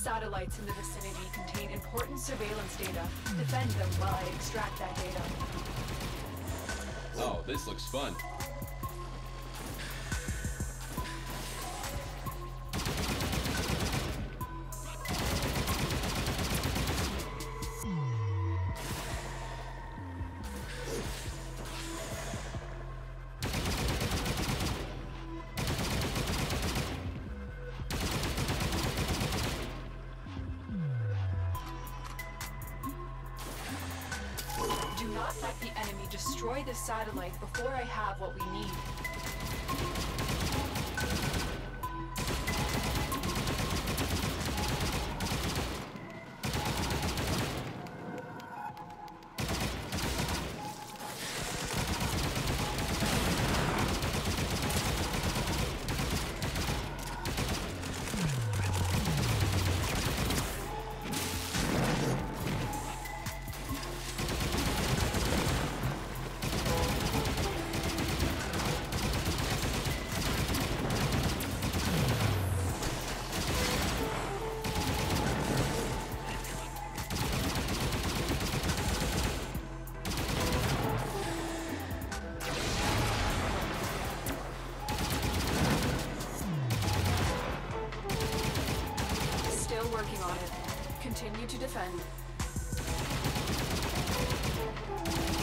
satellites in the vicinity contain important surveillance data. Defend them while I extract that data. Oh, this looks fun. Do not let the enemy destroy this satellite before I have what we need. Still working on it. Continue to defend.